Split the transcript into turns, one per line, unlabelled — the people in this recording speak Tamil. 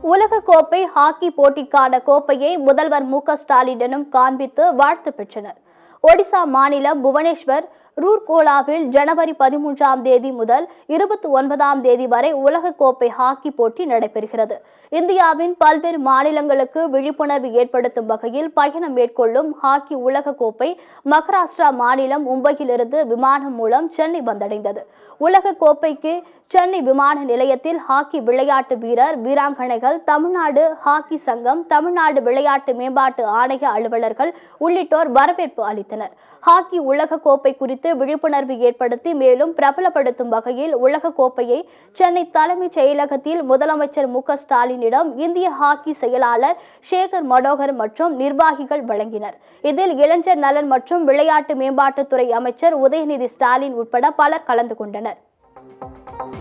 உலகக்கோப்பை ஹாக்கி போட்டிக்கான கோப்பையை முதல்வர் மு.க.ஸ்டாலினிடம் காண்பித்து வாழ்த்து பெற்றனர். ஒடிசா மாநிலம் புவனேஸ்வர் ரூர்கேலாவில் ஜனவரி 13ஆம் தேதி முதல் 29ஆம் தேதி வரை உலகக்கோப்பை ஹாக்கி போட்டி நடைபெறுகிறது. இந்தியாவின் பல்வேறு மாநிலங்களுக்கு விழிப்புணர்வு ஏற்படுத்தும் வகையில் பயணம் மேற்கொள்ளும் ஹாக்கி உலகக்கோப்பை மகாராஷ்டிரா மாநிலம் மும்பையிலிருந்து விமானம் மூலம் சென்னை வந்தடைந்தது. உலகக்கோப்பைக்கு சென்னை விமான நிலையத்தில் ஹாக்கி விளையாட்டு வீரர் வீராங்கனைகள், தமிழ்நாடு ஹாக்கி சங்கம், தமிழ்நாடு விளையாட்டு மேம்பாட்டு ஆணைய அலுவலர்கள் உள்ளிட்டோர் வரவேற்பு அளித்தனர். ஹாக்கி உலகக்கோப்பை குறித்து விழிப்புணர்வு ஏற்படுத்தி மேலும் பிரபலப்படுத்தும் வகையில் உலகக்கோப்பையை சென்னை தலைமைச் செயலகத்தில் முதலமைச்சர் மு.க.ஸ்டாலினிடம் இந்திய ஹாக்கி செயலாளர் சேகர் மனோகர் மற்றும் நிர்வாகிகள் வழங்கினர். இதில் இளைஞர் நலன் மற்றும் விளையாட்டு மேம்பாட்டுத்துறை அமைச்சர் உதயநிதி ஸ்டாலின் உட்பட பலர் கலந்து கொண்டனர்.